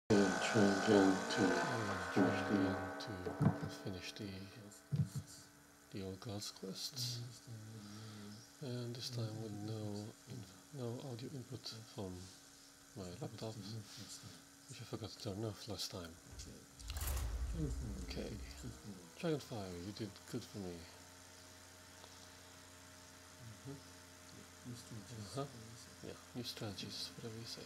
Trying to finish the old God's quests, and this time with no audio input from my laptop, which I forgot to turn off last time. Okay, Dragonfire, you did good for me. Yeah, new strategies, whatever you say.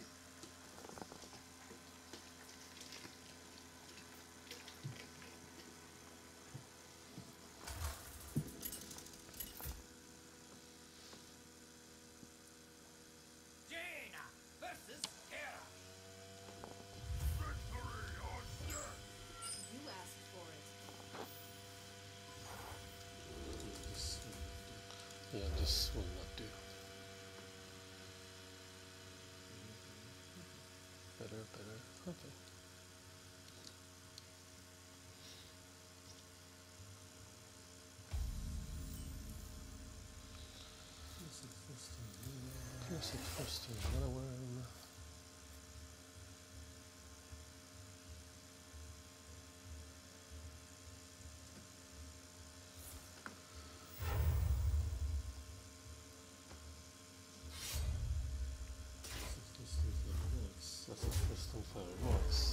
Yeah, this will not do. Better. Okay. Classic first another worm. That's the first and fireworks.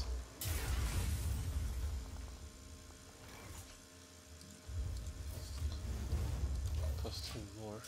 Cost him more.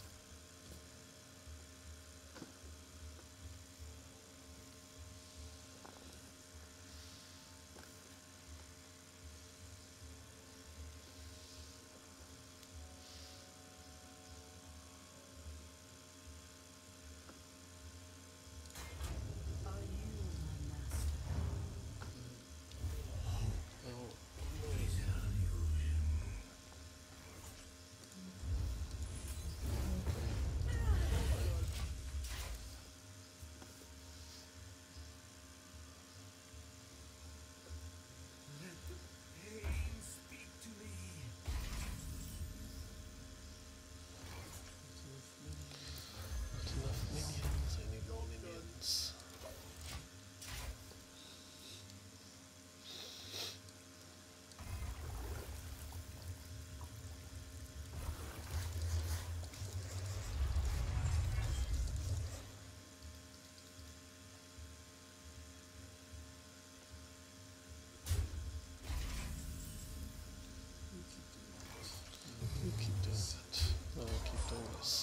You keep doing that. I'll keep doing this.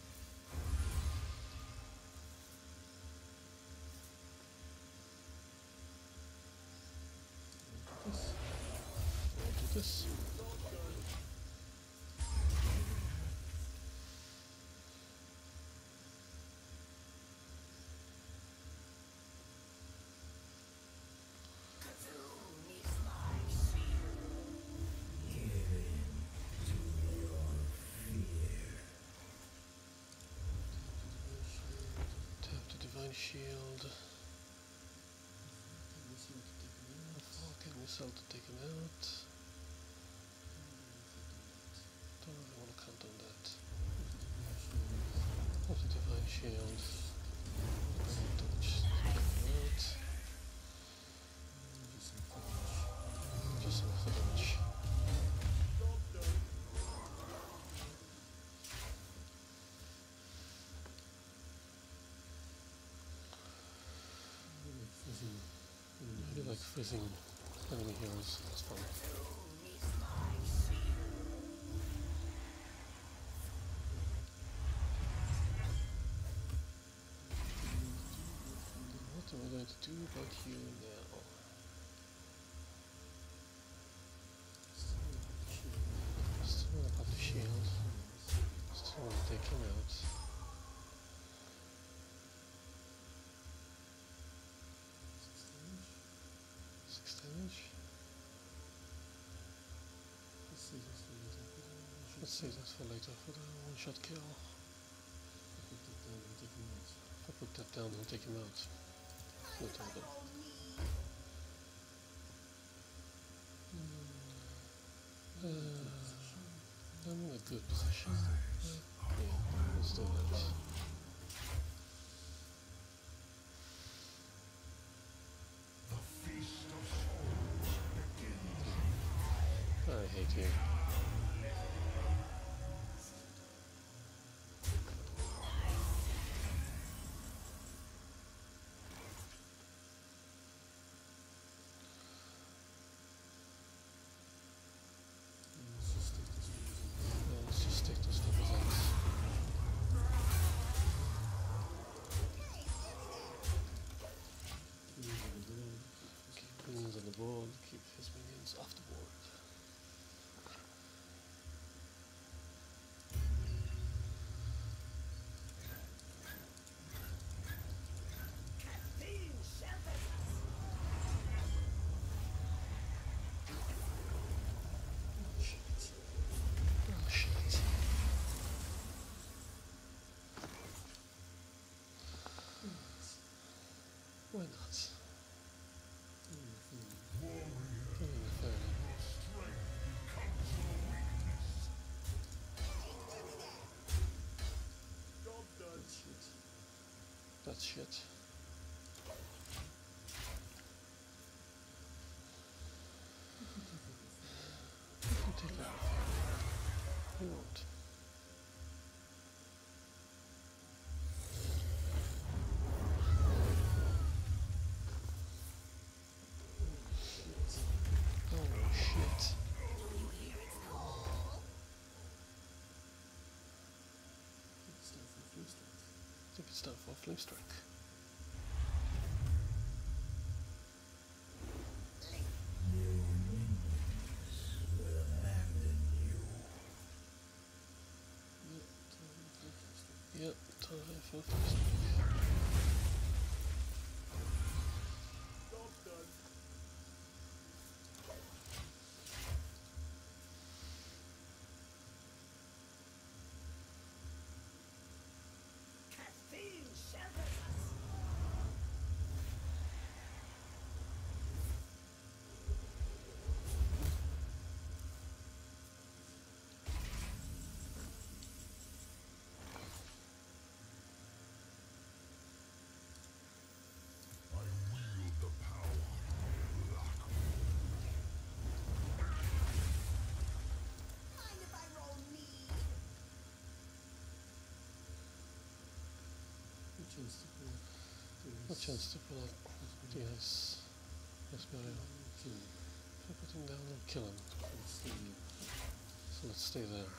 I'll do this. Tap the divine shield. Falcon missile to take him out. Don't really want to count on that. Of the divine shield. Touch. Take him out. Just enough for damage. I do like freezing enemy heroes, it's fun. What am I going to do about you now? Still want to pop the shield. Still want to take him out. 6 damage. Let's save that for later for the one-shot kill. If I put that down, he'll take him out. No trouble. I'm in a good position. Yeah, let's do that. hate you. Let's just take those fuckers out. Keep minions on the board, keep his minions off the board. Oh shit. Why not? Fair enough. That's shit. You can take everything. You won't. Oh shit. I think it's time for a flame strike. Yep, time for a flame strike. A chance to pull up the ice. Yes, Mario. If I put him down, I'll kill him. So let's stay there.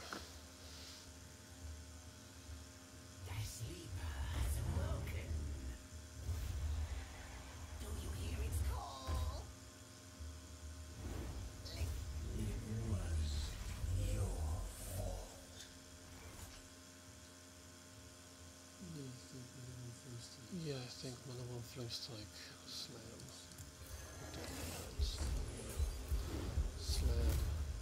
The sleeper has awoken. Do you hear its call? It was your fault. Yeah, I think Mana 1 Flame Strike. Slam. Slam.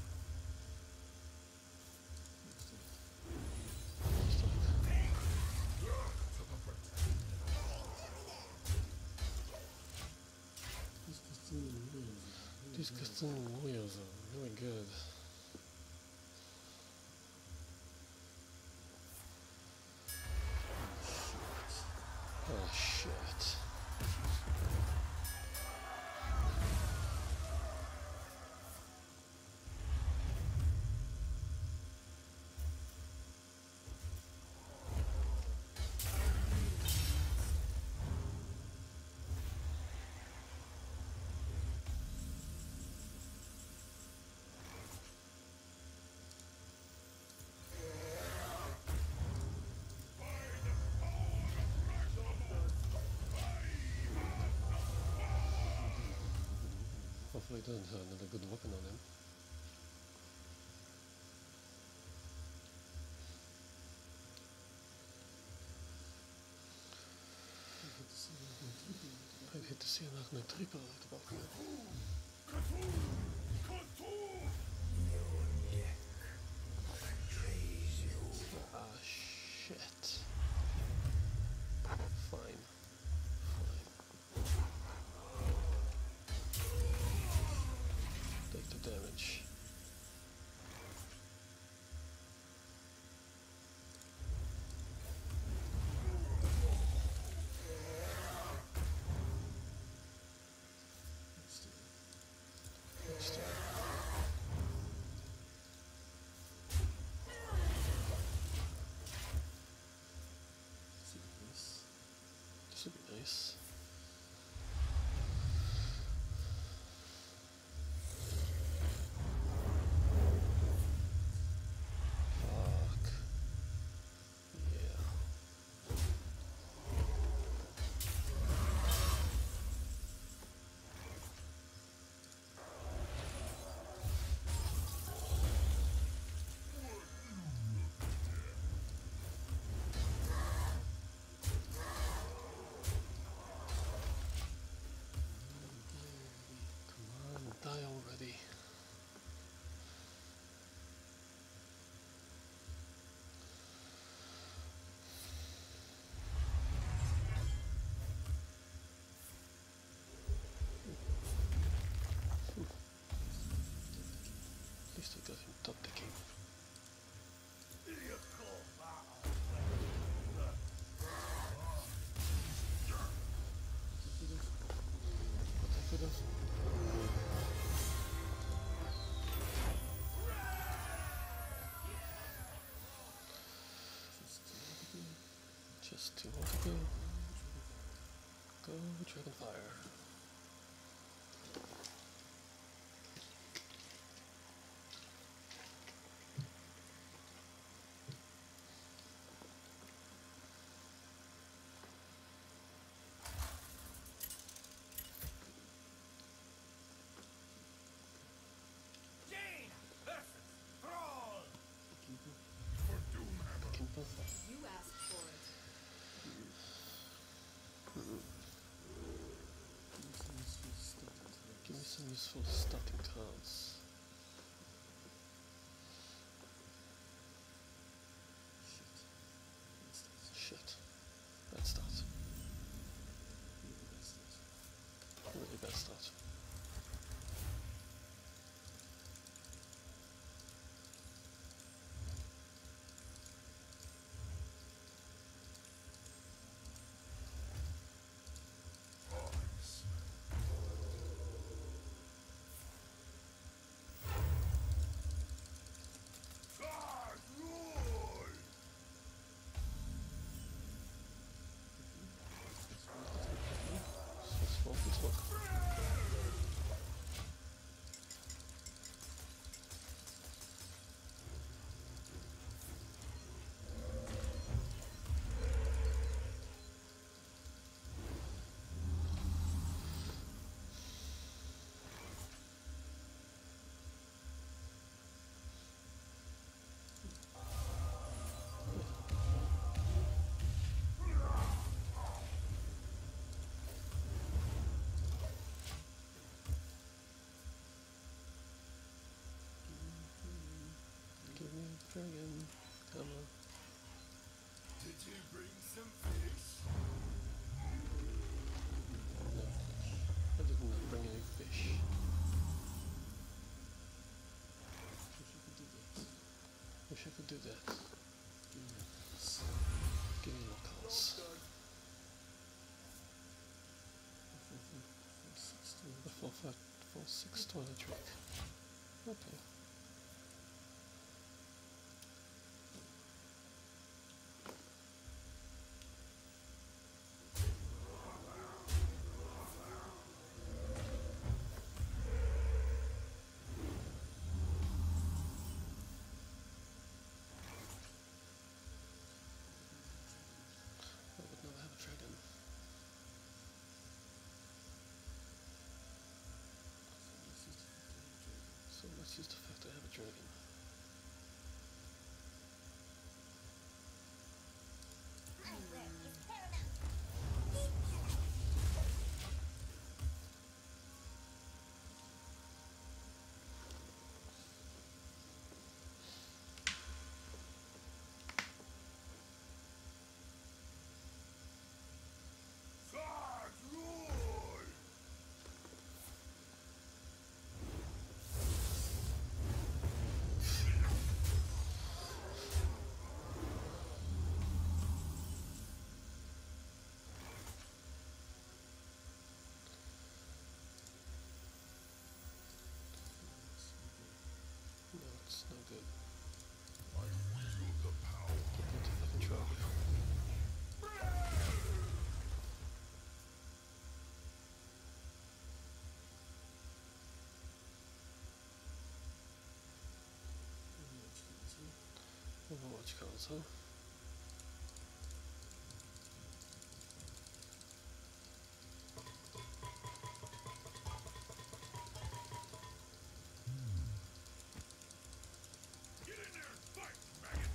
These Cthulhu warriors are really good. Oh shit. Hopefully I don't have another good weapon on him. I'd hate to see him knock my triple uit de balken. Ah, shit. Fine. Take the damage. Just 2 more to go. Go, Dragonfire. Jane! Ursus! Thrall! Keeper. You asked for it. Give me some useful starting cards. Shit. Bad start. Really bad start. So small to talk. Give me a dragon. Come on. Did you bring some fish? No. I did not bring any fish. Wish I could do that. Give me more cards. A 4-5, 4-6 toilet trick. Okay. I would never have a dragon. So let's use the fact I have a dragon. No, it's no good. I wield the power. Get into fucking trouble. Overwatch cards, huh? Get in there and fight, maggot!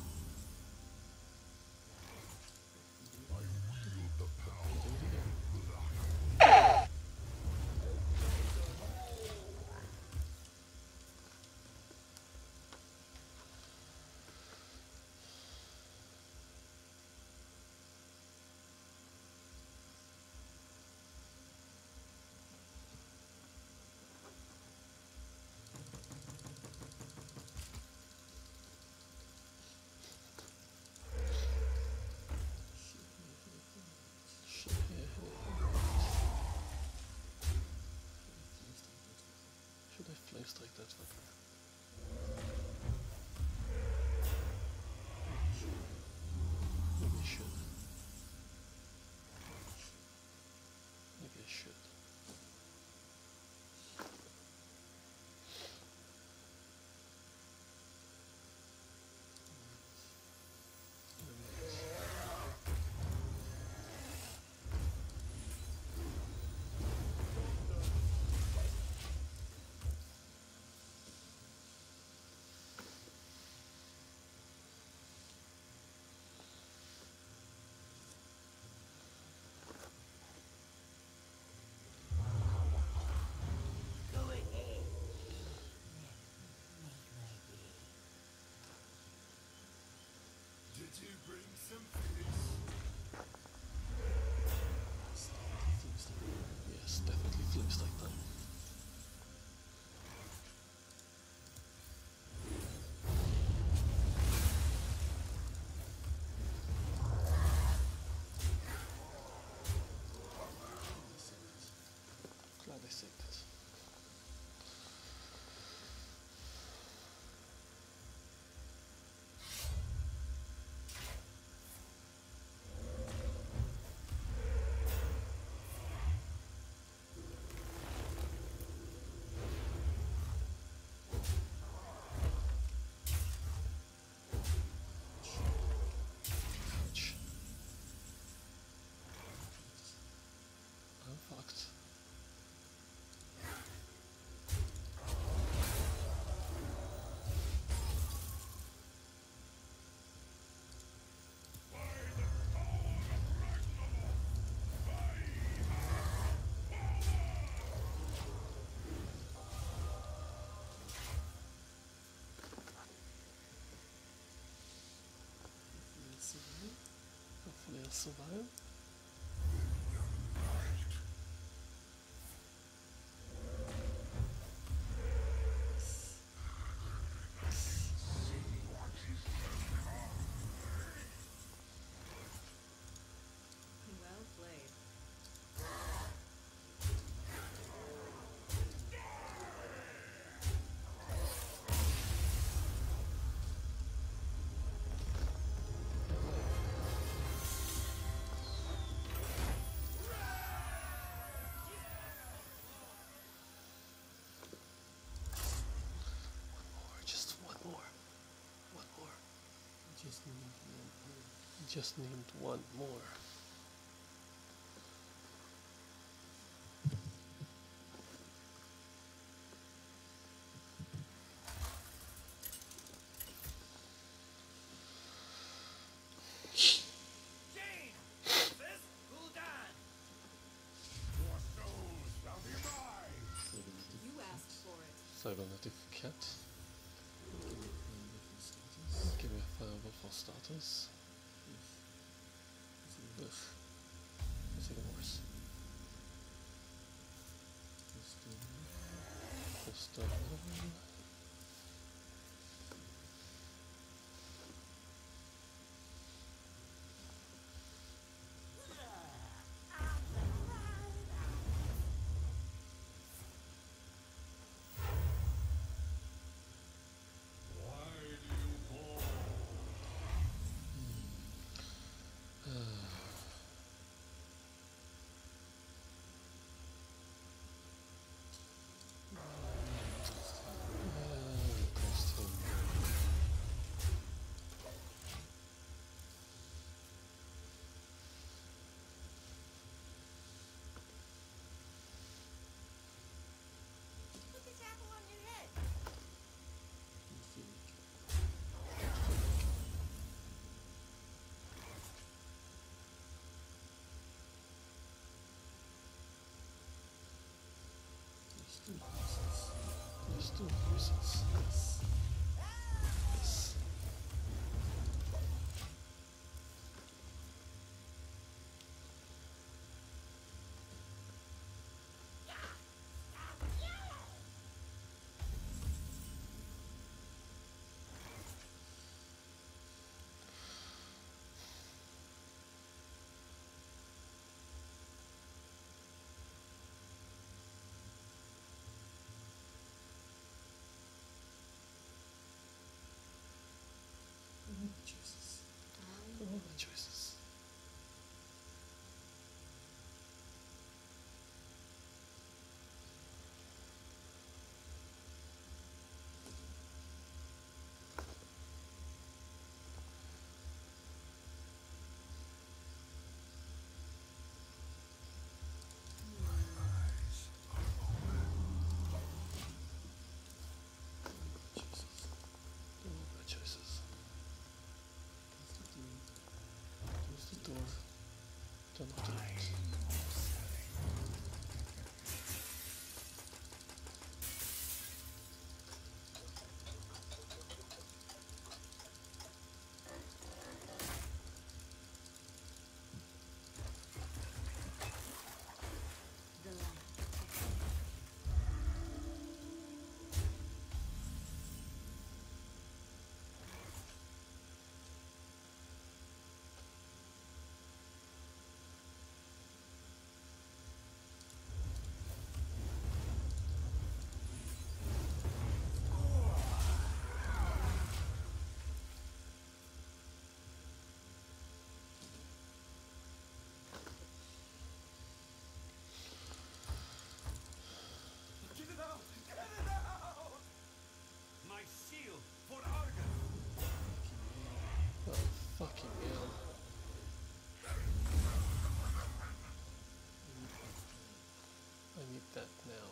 I wield the power. Do it again. survive? Well played. Or just one more. One more. Just need one more. Just need one more. Jane! Sis, Gul'dan! Your soul shall be mine! Cybernetic You asked for it. Cybernetic cat. give me fireball for status. Give me a fireball for starters. Yes. Ugh. That's even worse. Just Why do you call? cost him. Put this apple on your head. There's two pieces. Yes. Jesus. All the choices. All the choices. Close the door. Turn off the light. The light. Get it out! Get it out! My shield for Argus! Oh, fucking hell. I need that now.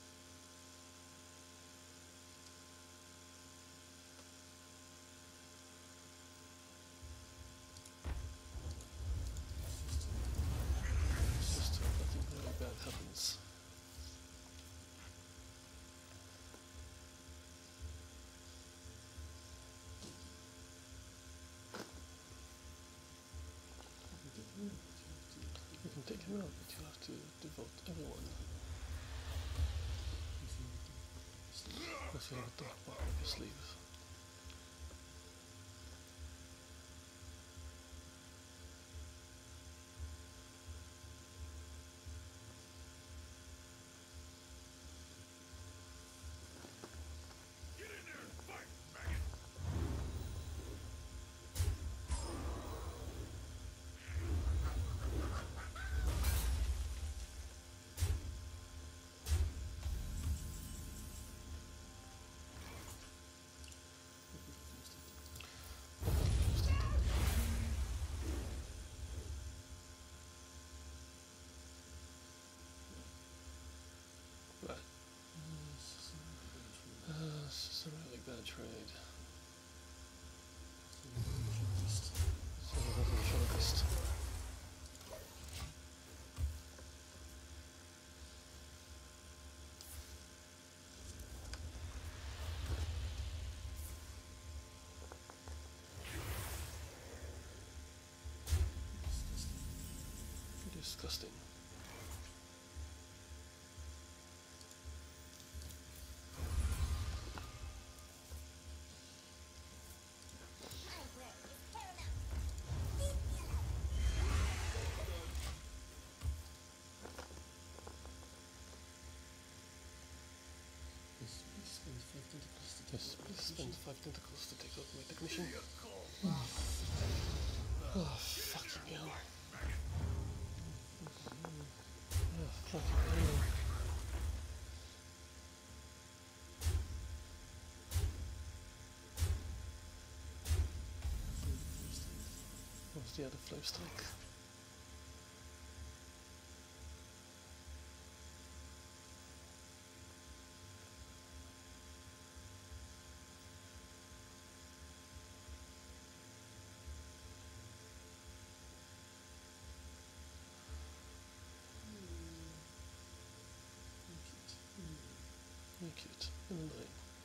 Just hope nothing really bad happens. No, but you have to devote everyone. If you have a dark part up your sleeve. Get in there and fight, maggot! Right. This is a really bad trade. So that is the shortest. Disgusting. Library is paramount. Leave me alone. Yes, please spend 5 tentacles to Yes, take please out spend my 5 tentacles to take out my technician. Oh, fucking hell. Oh, fucking hell. What's the other flame strike? Very cute. And a 9.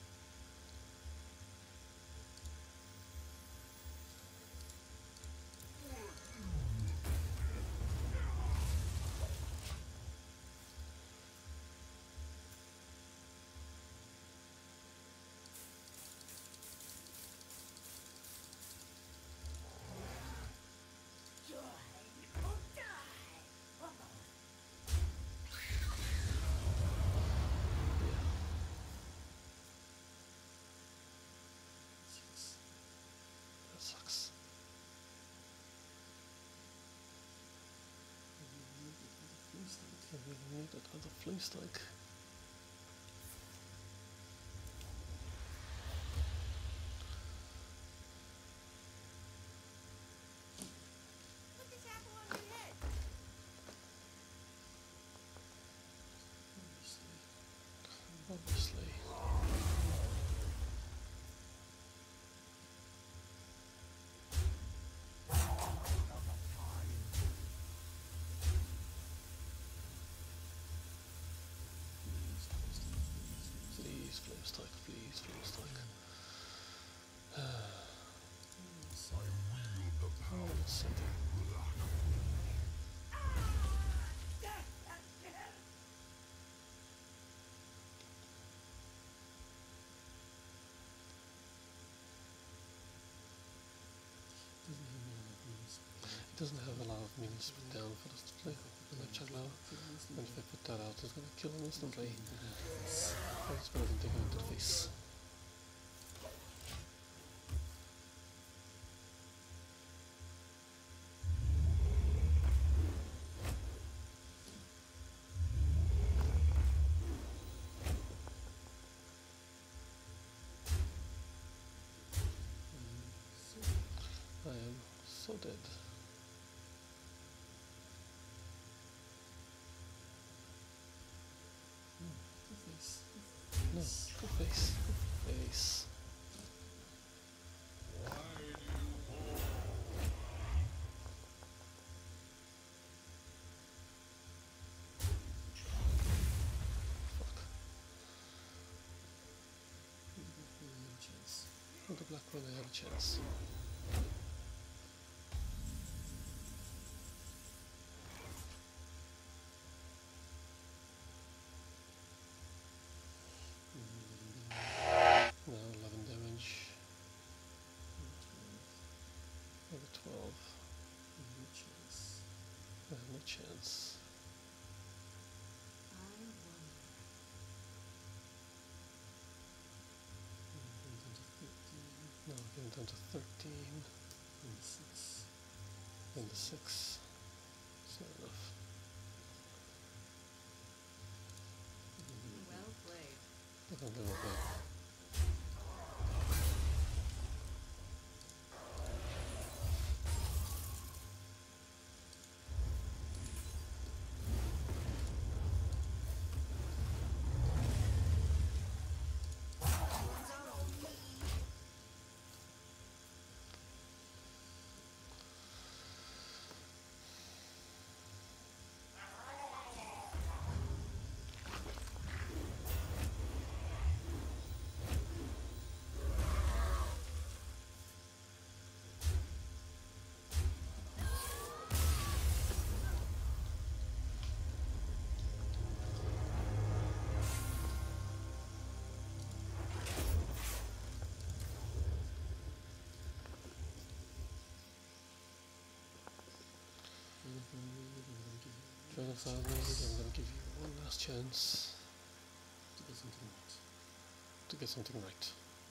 Join or die. That sucks. I really need that other flame strike. Put this apple on your head. Obviously. Please, flame strike, please, flame strike. Oh, that's something. It doesn't have a lot of minions put down for this play. And like Chaglo, and if I put that out, it's gonna kill him instantly. It's better than taking him to the face. I am so dead. No, go face, go face. Fuck. With the black one I have a chance. 12. No chance. I have no chance. I wonder. Getting down to 13. Now getting down to 13. And 6. And 6. It's not enough. Well played. But I'm gonna play. Jonathan, I'm gonna give you one last chance To get something right. to get something right.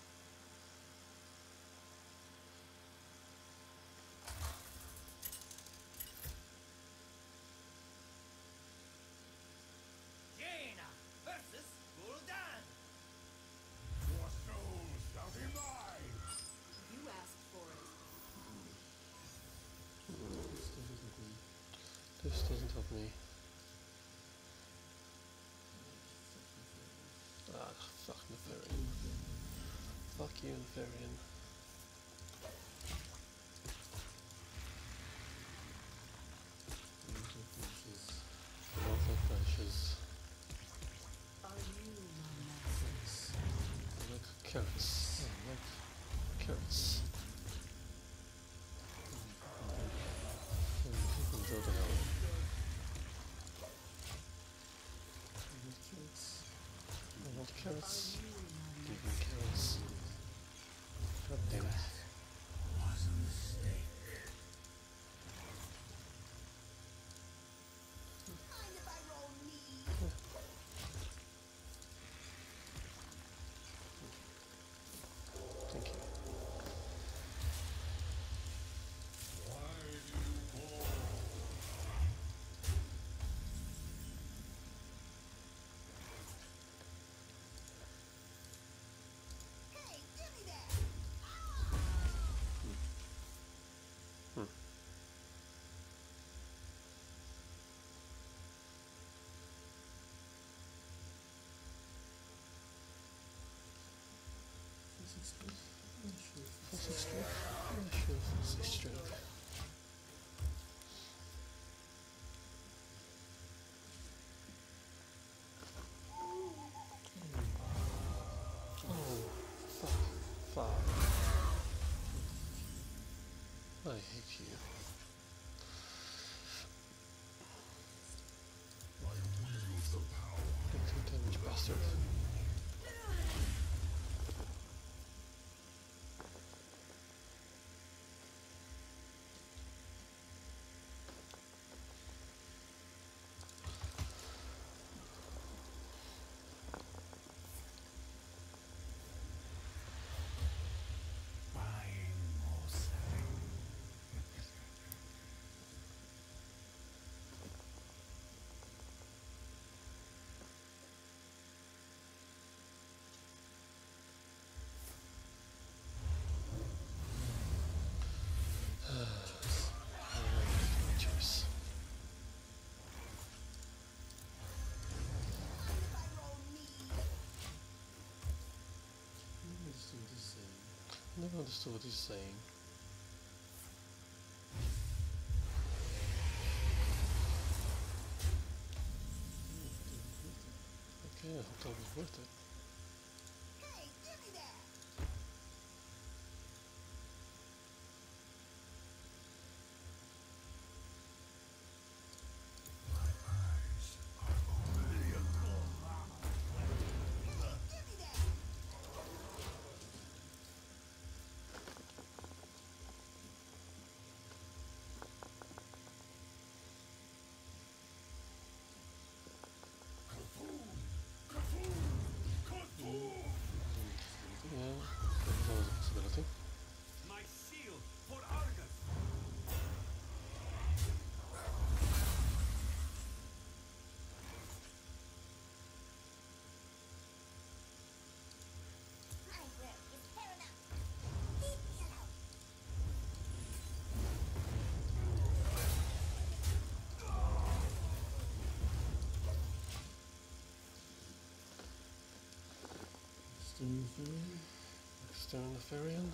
Jaina versus Gul'dan. Your soul shall be mine. You asked for it. This doesn't look me. This doesn't help me. Ah, fuck Nefarian. Fuck you, Nefarian. Mortal flashes. Are you my master? I like carrots. I like carrots. And you can go to hell. I want carrots. Give me carrots. God damn it. Was a mistake. Mind if I roll me? Thank you. Why do you call? Hey, give me that! Full 6 strength? Yeah, sure, full 6 strength. Oh, fuck. I hate you. I wield the power. You 2 damage bastard. Buying or selling. Cheers. Mind if I roll me? I never understood what he's saying. Okay, I hope that was worth it. Hey, give me that! My eyes are umbilical. Give me that! Externiferian.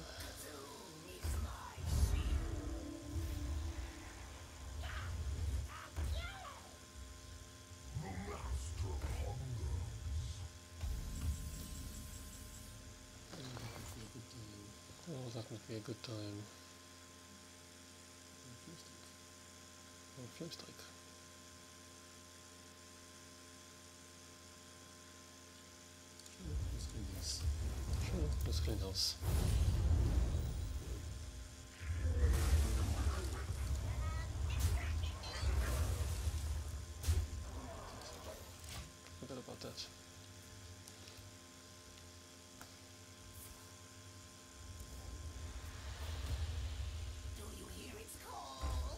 Oh, that would be a good time. Oh, flame strike. Sure, let's clean house. Forget about that. Do you hear its call?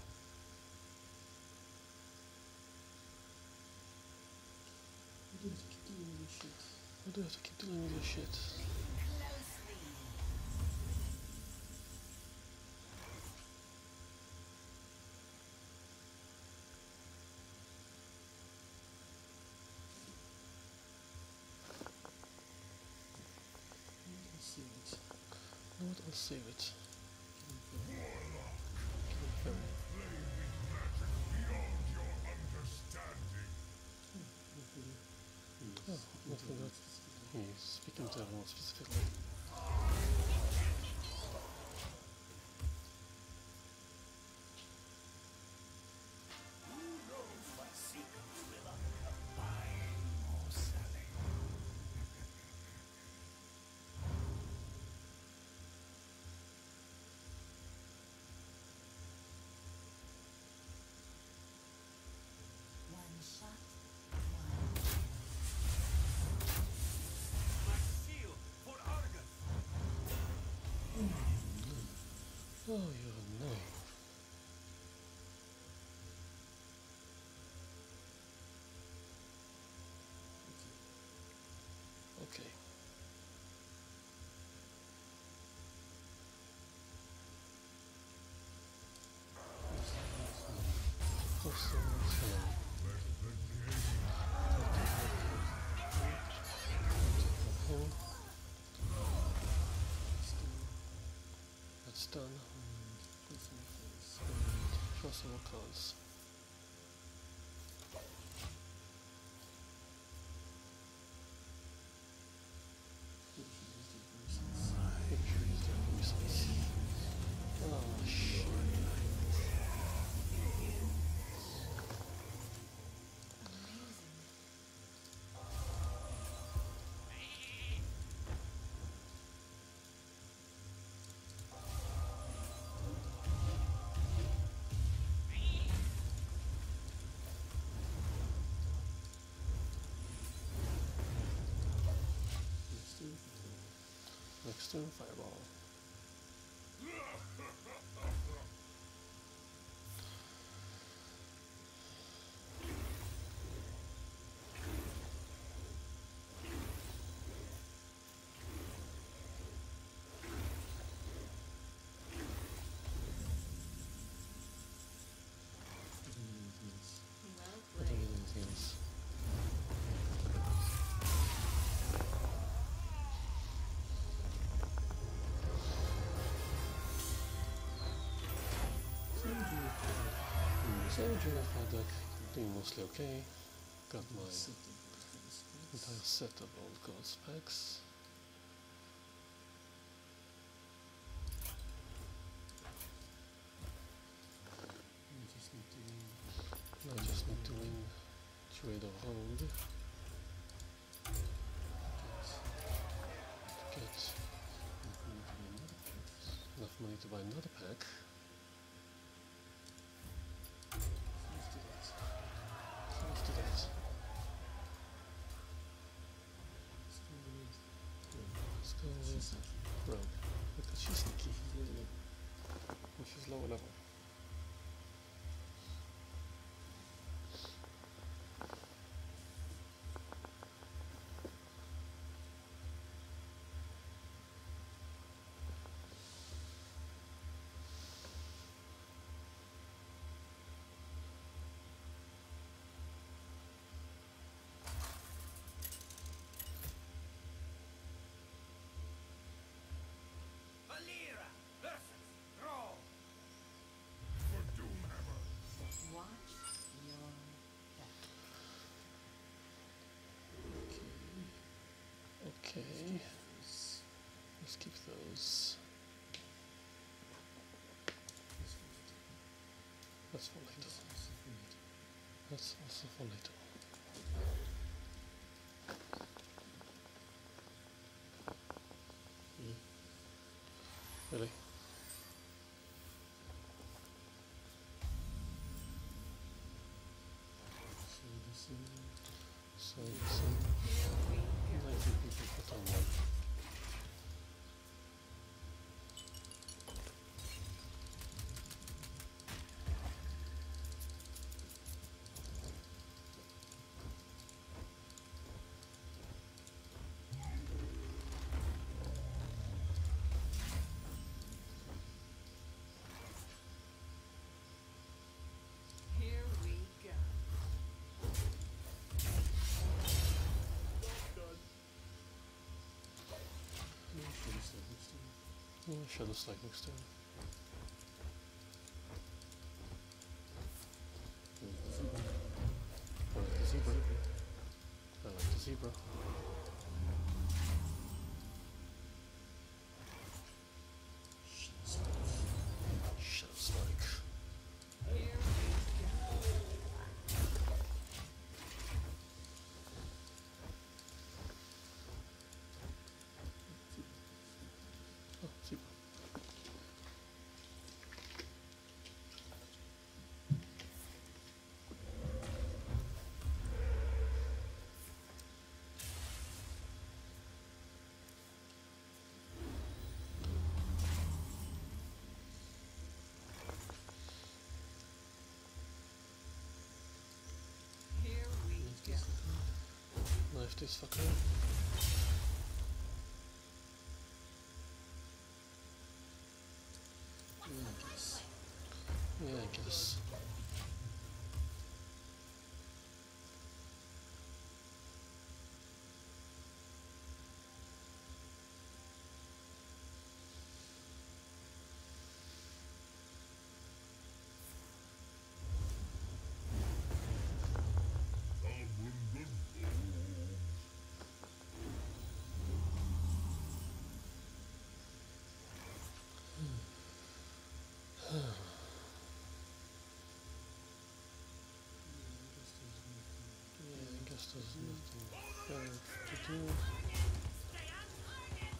Why do I have to keep doing this shit? Listen closely. No, I'll save it. Oh, I forgot. He's speaking to everyone specifically. One shot, My shield for Argus. Oh, you're annoying. Okay. Also, that's done. Draw some more cards. Oh shit. Next turn, fireball. well I don't played. need anything else. So, Juniper deck doing mostly okay. Got my entire set of old gods packs. I just need to win trade or hold. Get enough money to buy another pack. So let's do that. Let's go with Rogue, because she's sneaky, and she's lower level. That's for later. That's also for later. Really? So this 90 people put on one. Here we go. Yeah, Shadow Strike next turn. I like the zebra. I like the zebra. Shadow Strike. Here we go. Oh, zebra. Here we go. Knife this fucker. Yeah, I guess. Yeah, I guess there's nothing better to do. Stay on target.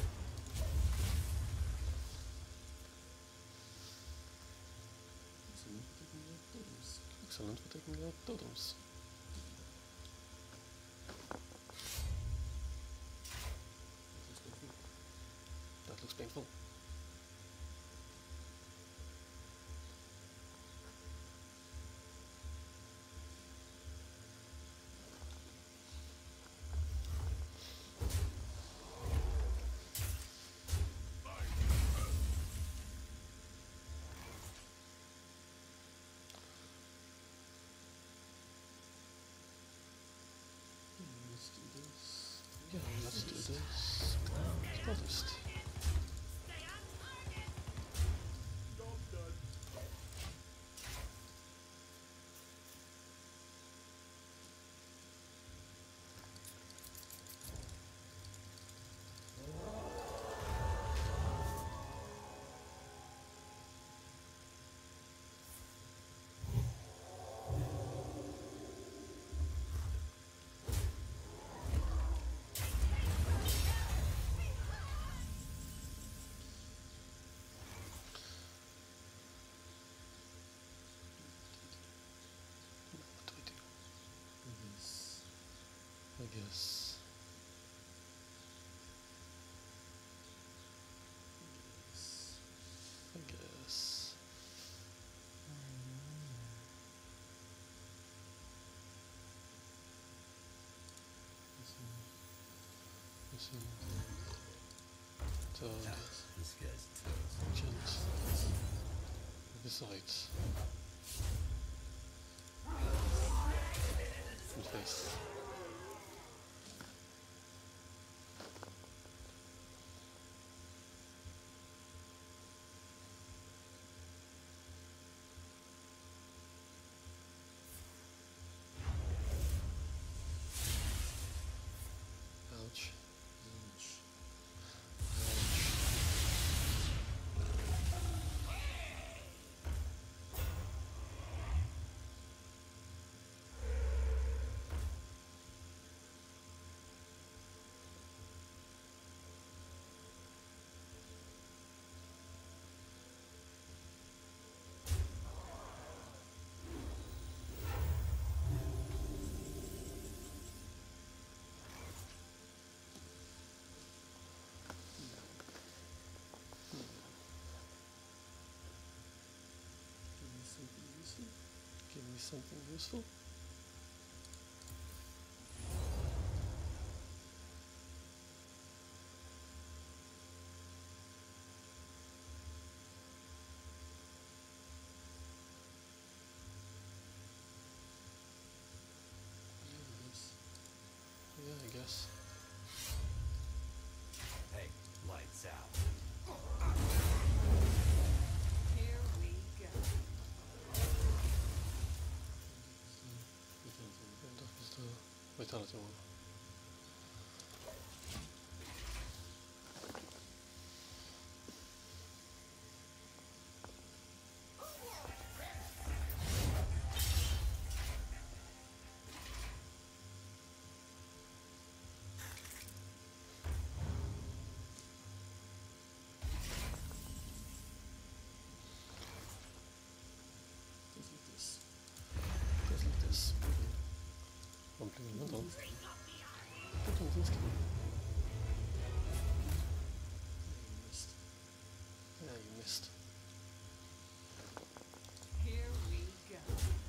Excellent for taking out totems. That looks painful. Yeah, let's do this. Protest. Stay on target. What do we do? I guess. I guess. Listen. Toad. This guy's toast. Gent. Besides. In face. Ouch. something useful? Yeah, I guess. Hey, lights out. Here we go. And that was the vitality one. Just like this. Complemental. Put on this skin. Yeah, you missed. Here we go.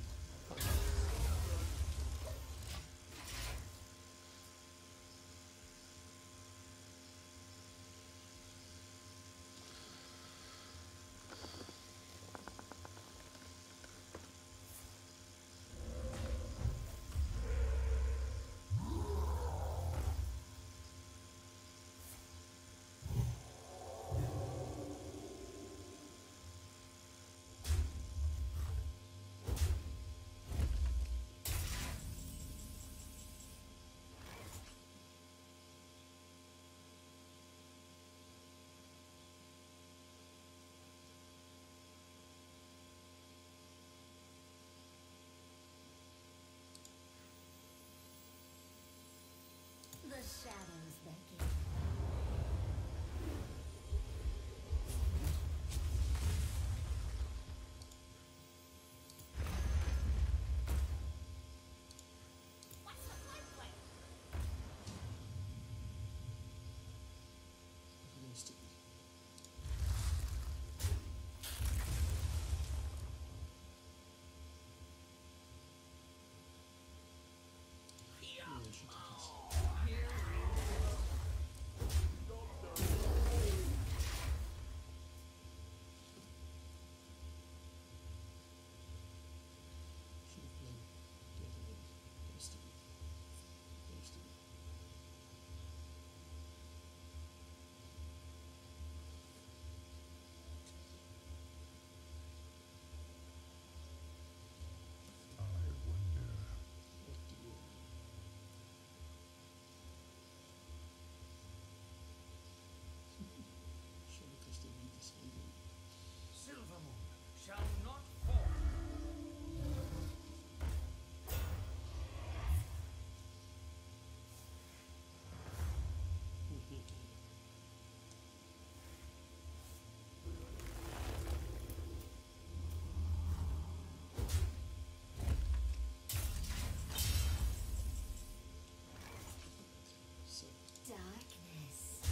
The shadows beckon. What's the plan? Here we go. Silvermoon shall not fall. Darkness.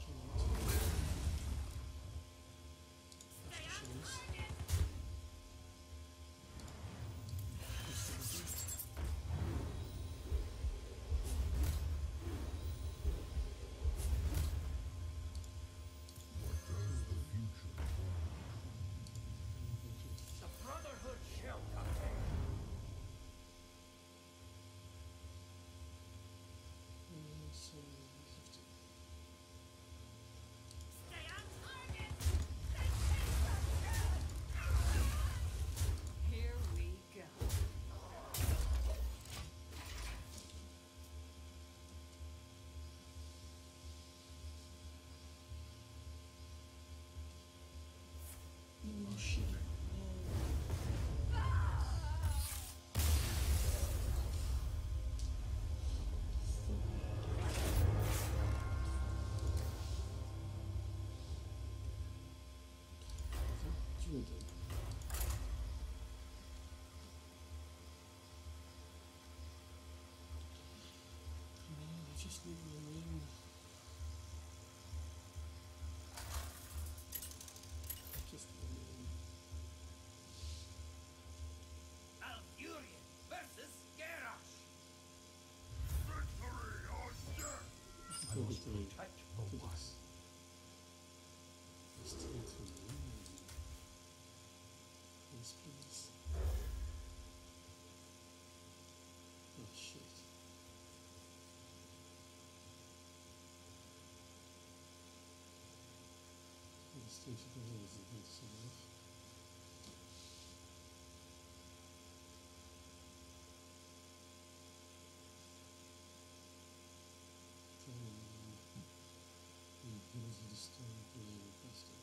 The Brotherhood shall come. Stay on target. Here we go. Just leave me alone. Just leave me alone. I'll fury protect the wild. Yes, please. Oh shit. This thing should be really good to enough. He was a destroyed little bastard.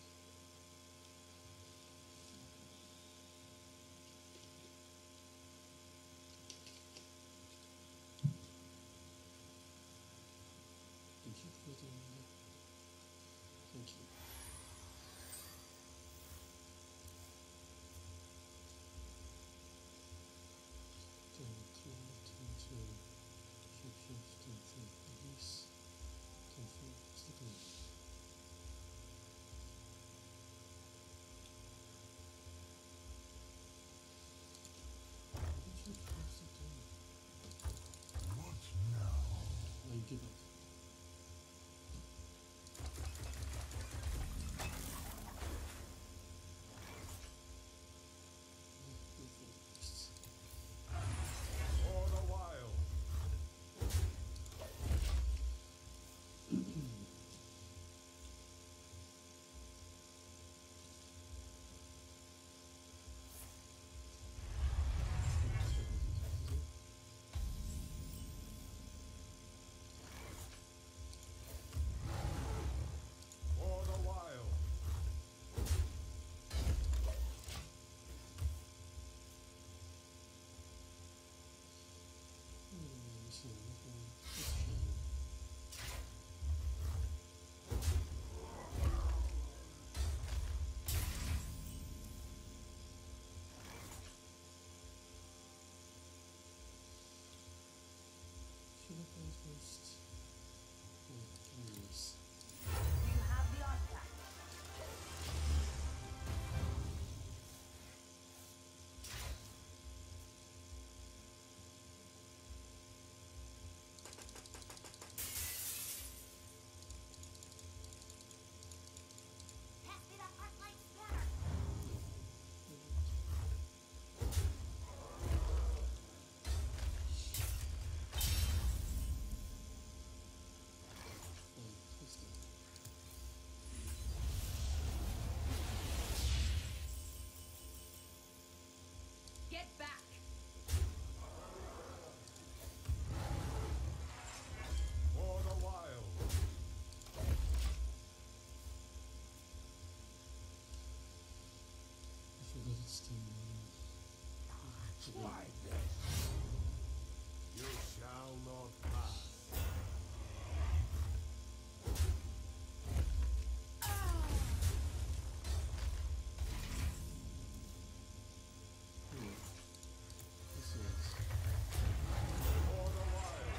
Did you put in there? Thank you. Police. 10 for sticker. What now? I give up. For the wild. For the wild. Should I play first? Yes. You have the artifact. Pass me that arc light spanner. Get back. For the wild. I forgot it's still Why this? You shall not pass. This is For the wild.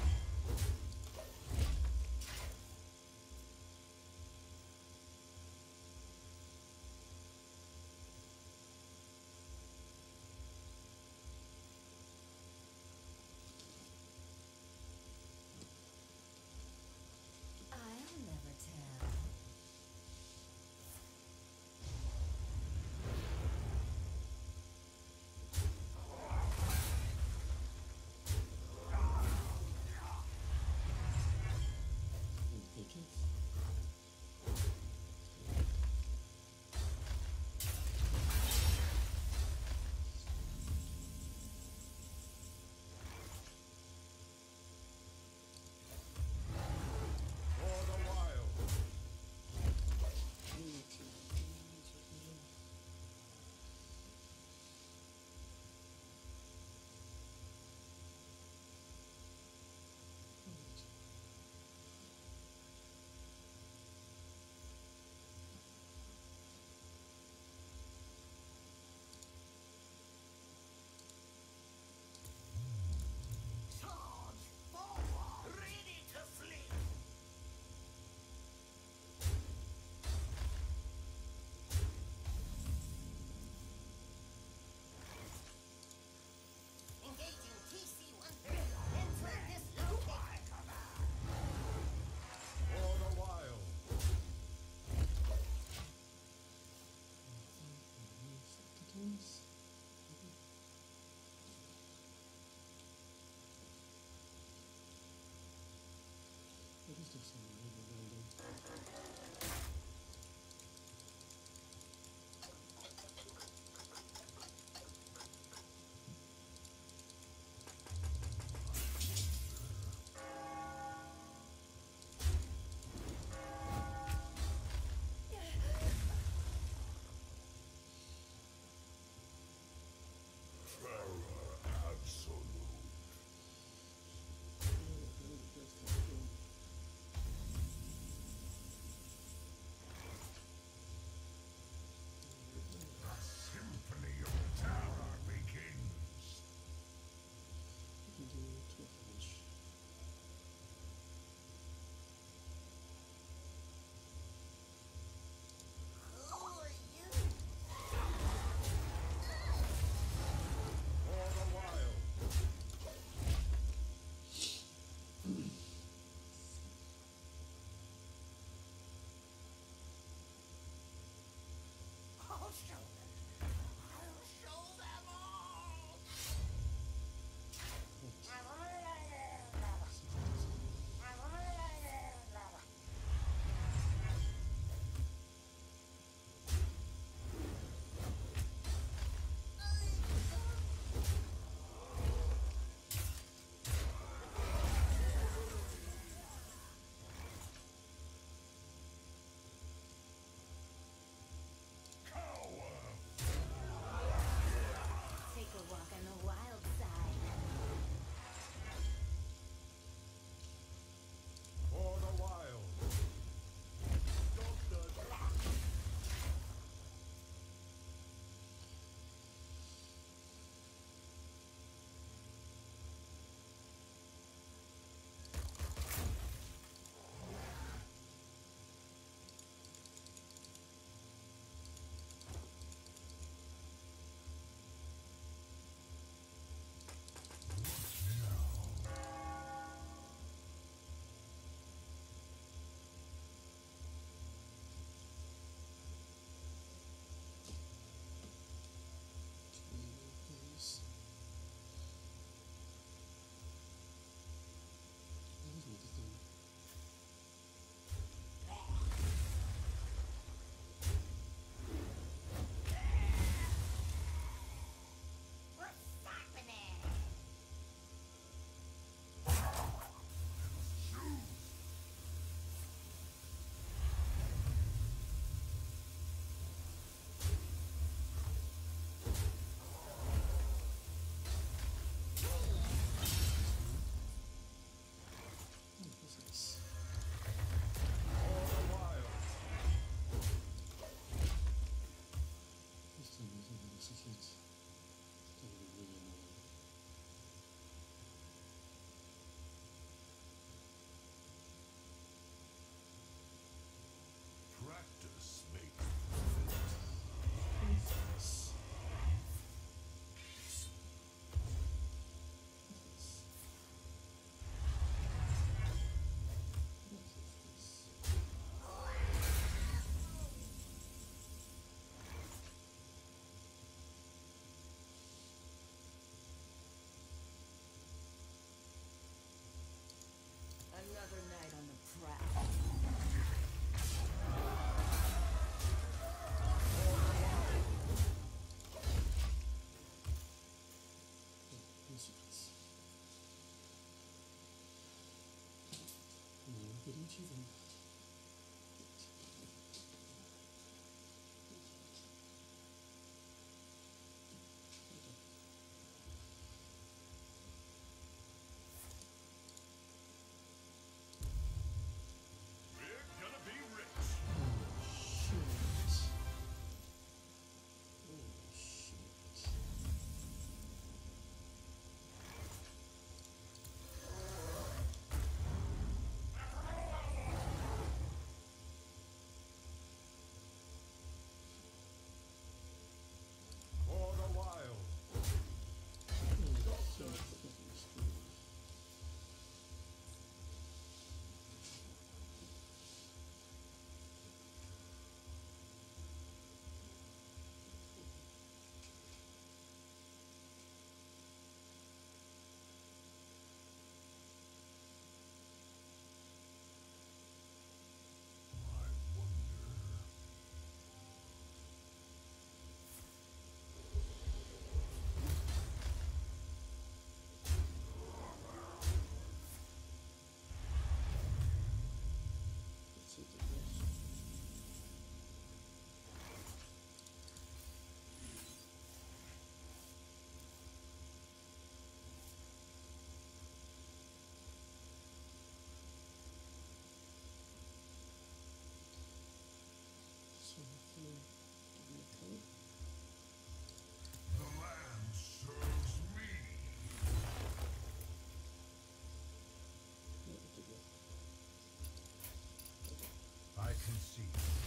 achieving. We're gonna be rich. Shit. Oh shit. For the wild. So fucking screwed. I wonder. Let's see the rest. So hopefully give me a code. The land serves me. No, it did not. I can see.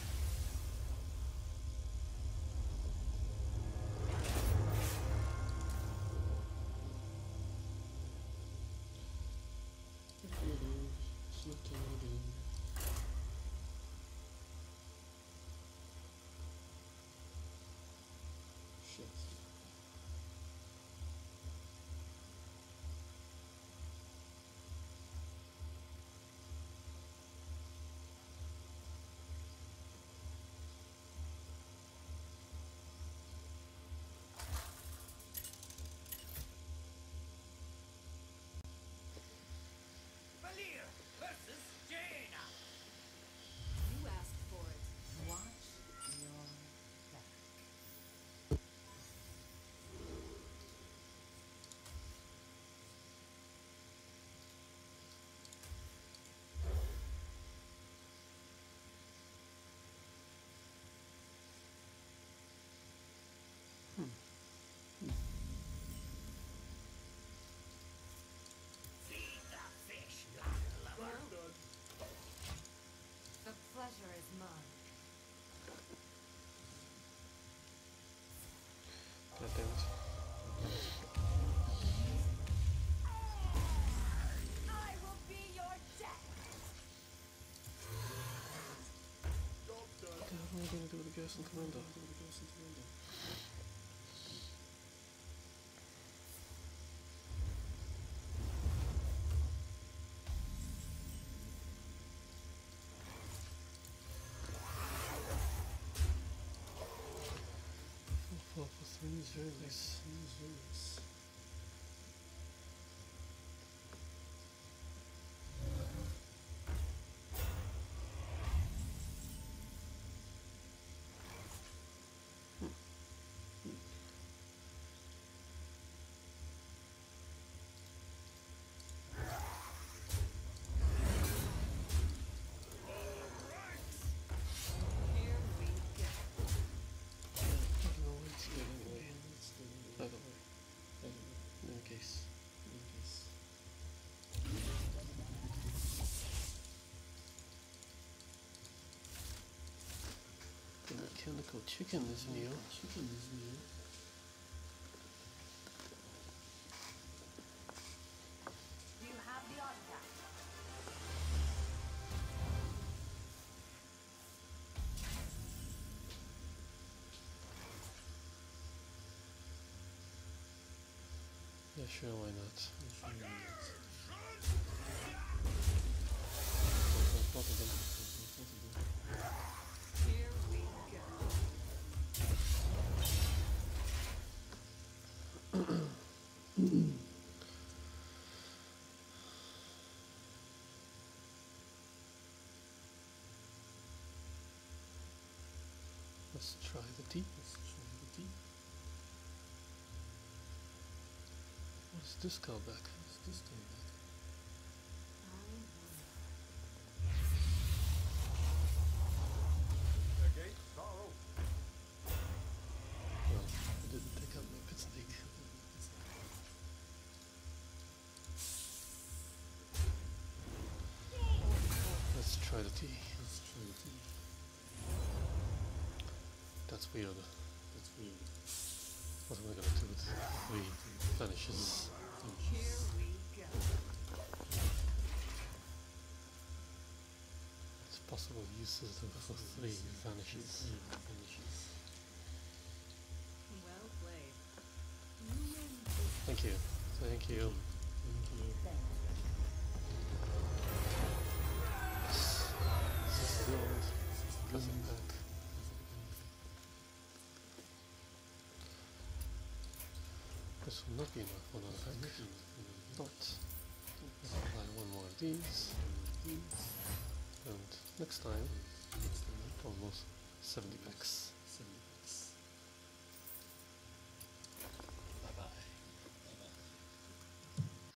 Okay, dude. It's not loading. Shit. Valir versus Jaina. You asked for it. Watch your back. Feed the fish, lover. The pleasure is mine. God damn it. I will be your death. What the hell am I gonna do with the gas and commander? For 3 zeros. Here we go. No, it's good anyway. By the way, in case. The mechanical chicken is new. Chicken is new. You have the artifact. Yeah, sure, why not? Both of them. Here we go. Let's try the tea. Let's try the tea. What's this card back? What's this come back? The gates are open. Well, I didn't take out my pit snake. Let's try the tea. Let's try the tea. That's weird. That's weird. What am I gonna do with 3 vanishes? Here we go. It's possible uses for 3 vanishes. Well played. Thank you. Thank you. Thank you. This is the old cousin pack. This will not be enough for another pack. But I'll buy 1 more of these. And next time, almost 70 packs.